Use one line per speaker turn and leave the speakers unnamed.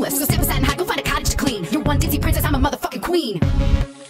homeless. So step aside and hide, go find a cottage to clean. You're one Disney princess, I'm a motherfucking queen.